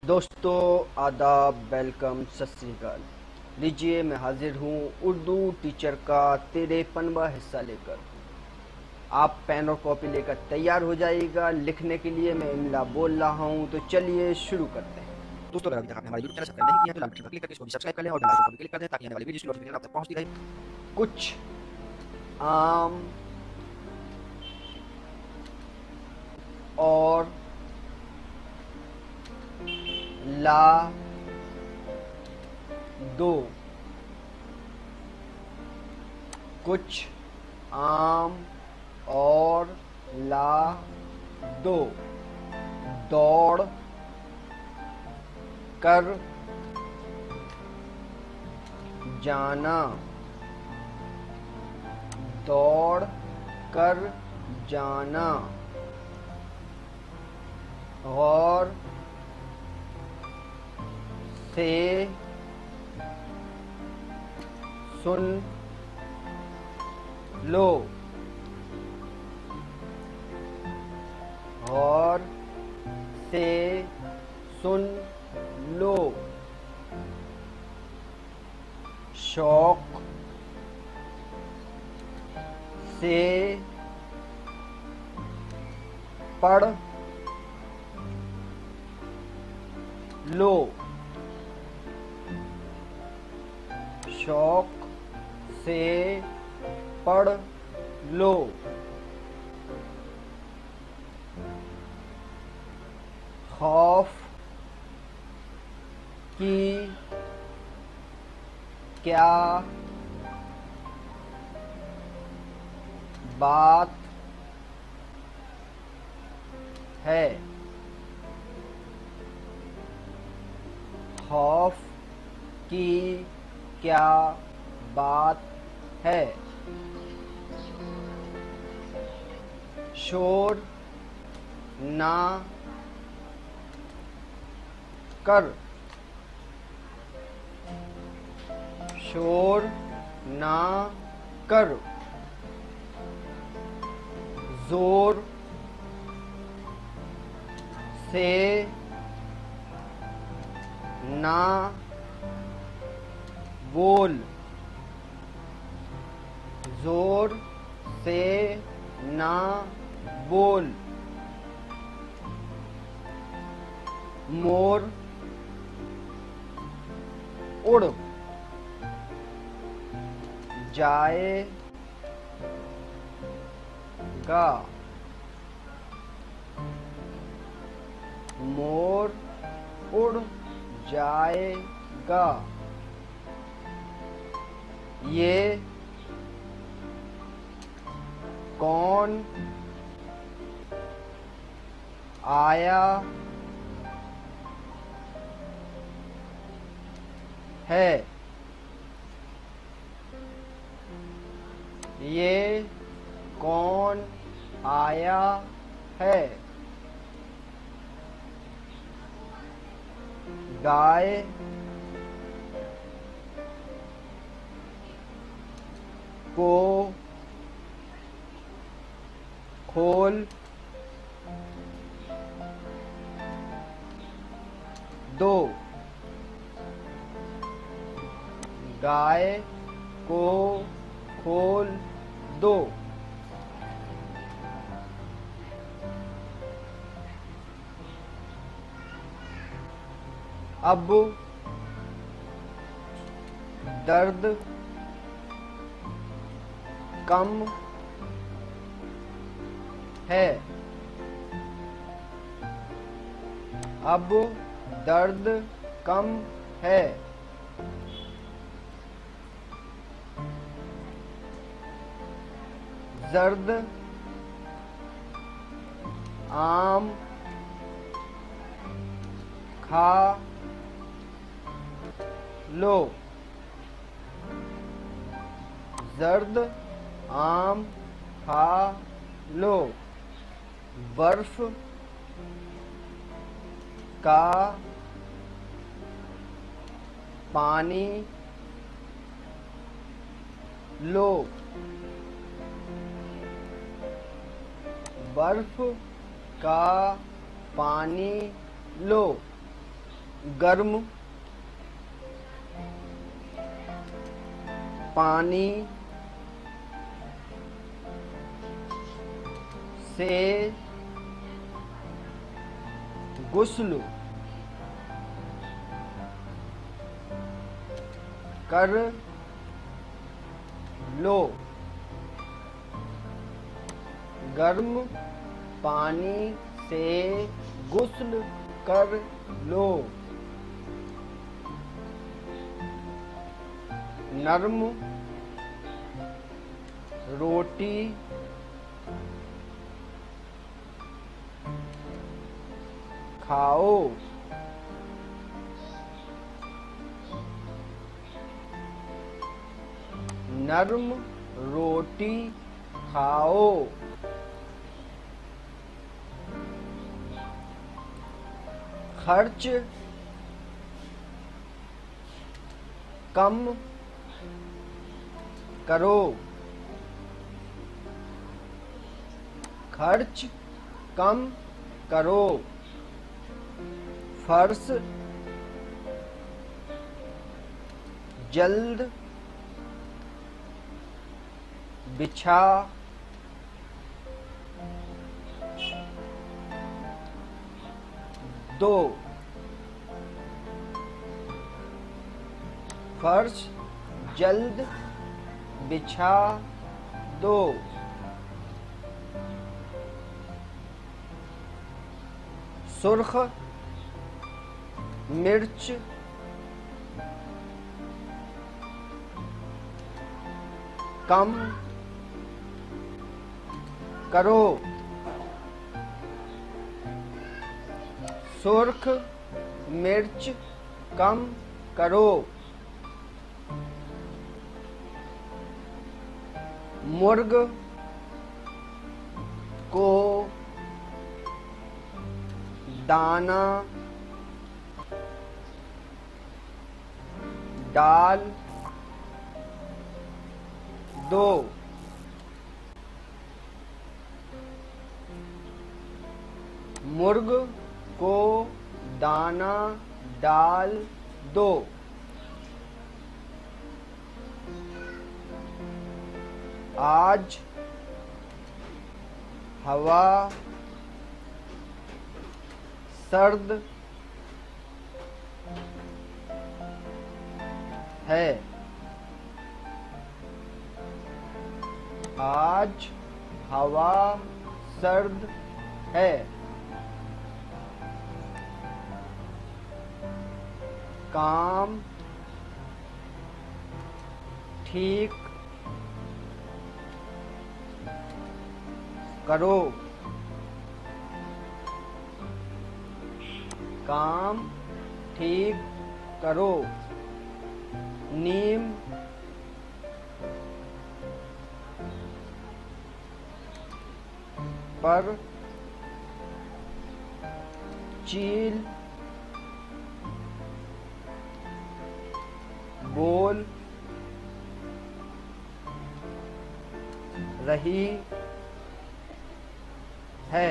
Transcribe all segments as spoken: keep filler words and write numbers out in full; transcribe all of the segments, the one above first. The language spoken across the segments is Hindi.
दोस्तों आदाब, वेलकम, सत श्री अकाल। लीजिए मैं हाजिर हूँ उर्दू टीचर का तिरपनवा हिस्सा लेकर। आप पेन और कॉपी लेकर तैयार हो जाइएगा। लिखने के लिए मैं इमला बोल रहा हूँ, तो चलिए शुरू करते हैं। दोस्तों अगर अभी तक आपने हमारे यूट्यूब चैनल सब्सक्राइब नहीं किया है तो लाल बटन पर क्लिक करके इसको भी सब्सक्राइब कर लें और बेल आइकन पर भी क्लिक कर दें ताकि आने वाली वीडियोस की नोटिफिकेशन आप तक पहुंचती रहे। कुछ आम और ला दो। कुछ आम और ला दो। दौड़ कर जाना। दौड़ कर जाना। गौर से सुन लो। गौर से सुन लो। शौक से पढ़ लो। शौक से पढ़ लो। खौफ की क्या बात है। खौफ की क्या बात है। शोर ना कर। शोर ना कर। जोर से ना बोल। जोर से ना बोल। मोर उड़ जाएगा। मोर उड़ जाएगा। ये कौन आया है। ये कौन आया है। गाय को खोल दो। गाय को खोल दो। अब दर्द कम है। अब दर्द कम है। जर्द आम खा लो। जर्द आम खा लो। बर्फ का पानी लो। बर्फ का पानी लो। गर्म पानी से गुस्ल कर लो। गर्म पानी से गुस्ल कर लो। नरम रोटी खाओ। नरम रोटी खाओ। खर्च कम करो। खर्च कम करो। फर्श जल्द बिछा दो। फर्श जल्द बिछा दो। सुर्ख मिर्च कम करो। सुर्ख मिर्च कम करो। मुर्ग को दाना डाल दो। मुर्ग को दाना डाल दो। आज हवा सर्द है। आज हवा सर्द है। काम ठीक करो। काम ठीक करो। नीम पर चील बोल रही है।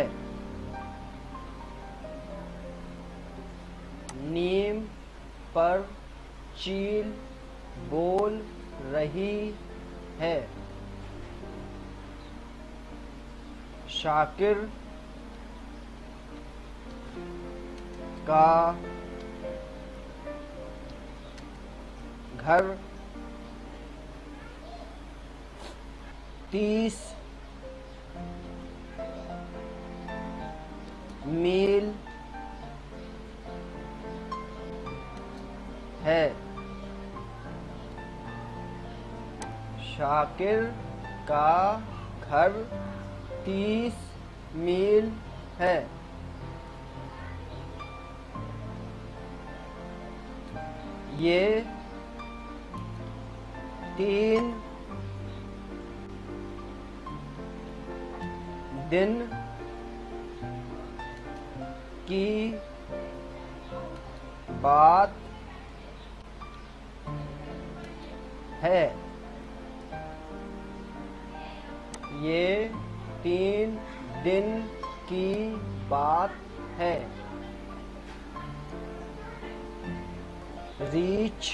नीम पर चील बोल रही है। शाकिर का घर तीस मील है। शाकिर का घर तीस मील है। ये तीन दिन की बात है। ये तीन दिन की बात है। रीच,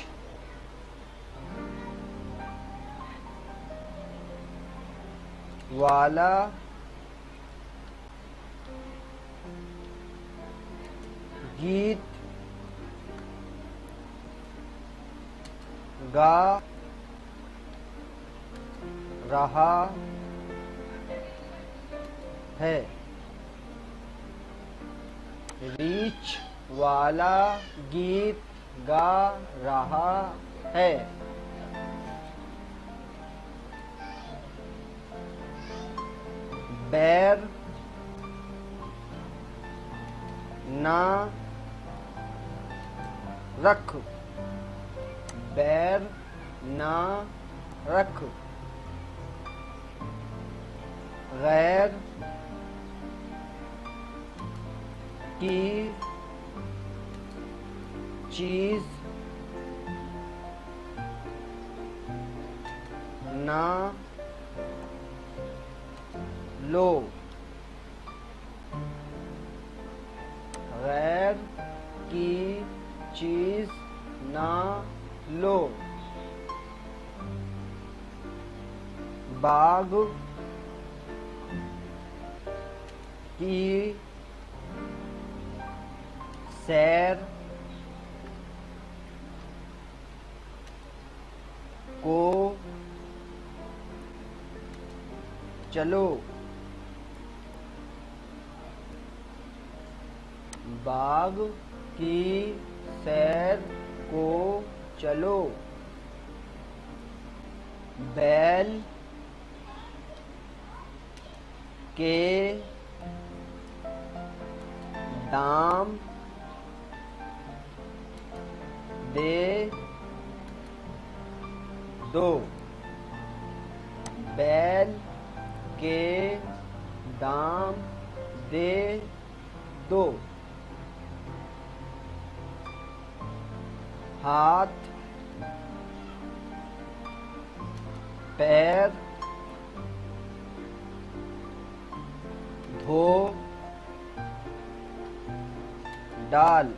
वाला, गीत, गा रहा है। रीच वाला गीत गा रहा है। बैर ना रख, बैर ना रख। गैर की चीज ना लो, गैर की चीज ना लो। बाग की सैर को चलो, बाग की सैर को चलो। बैल के दाम दे दो, बैल के दाम दे दो। हाथ पैर धो डाल,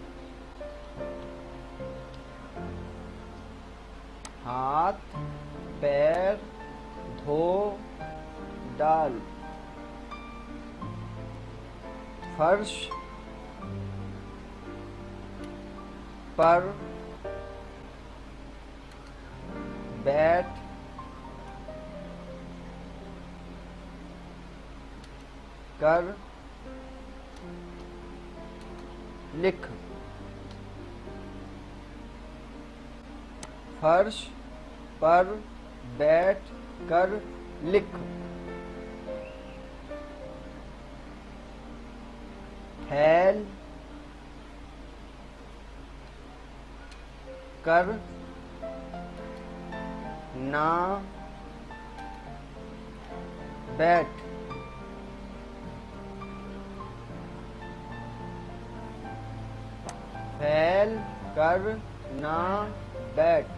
हाथ पैर धो डाल। फर्श पर बैठ कर लिख, फर्श पर बैठ कर लिख। फैल कर ना बैठ, फैल कर ना बैठ।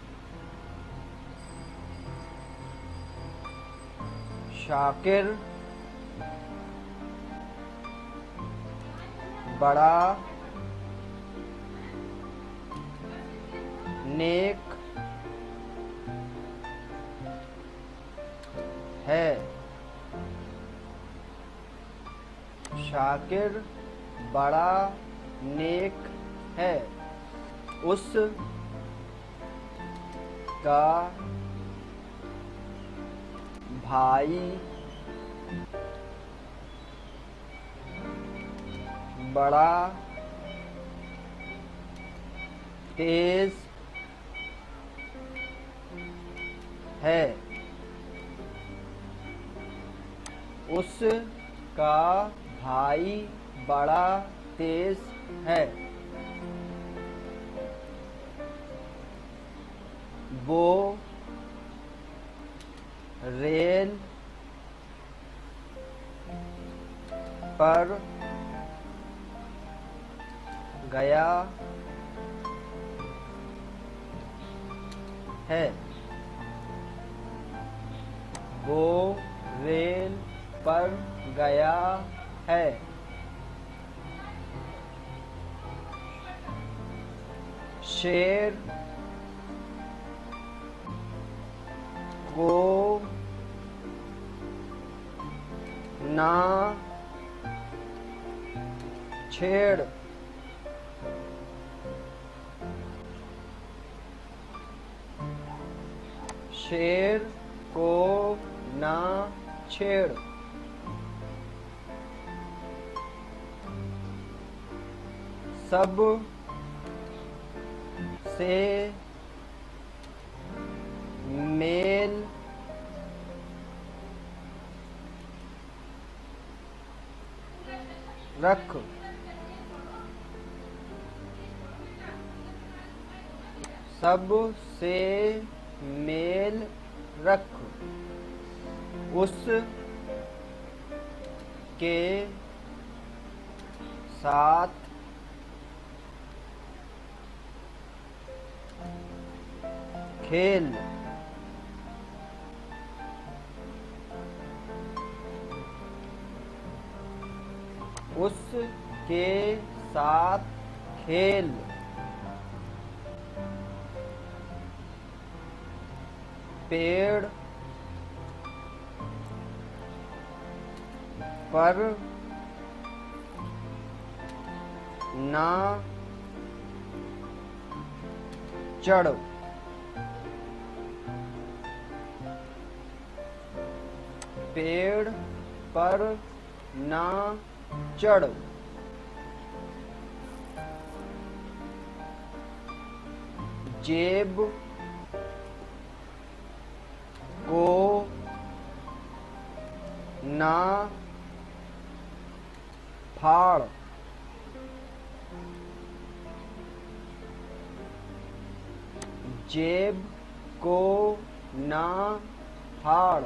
शाकिर बड़ा नेक है, शाकिर बड़ा नेक है। उस का भाई बड़ा तेज है, उस का भाई बड़ा तेज है। वो रेल पर गया है, वो रेल पर गया है। शेर को ना छेड़। शेर को ना छेड़। सब से मेल रख। सब से मेल रख। उस के साथ खेल। उस के साथ खेल। पेड़ पर ना चढ़। पेड़ पर ना चढ़। जेब को ना फाड़। जेब को ना फाड़।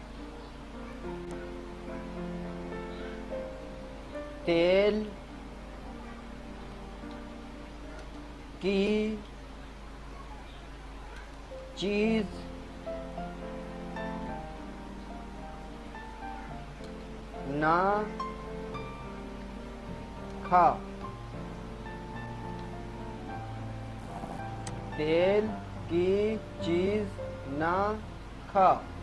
तेल की चीज ना खा। तेल की चीज ना खा।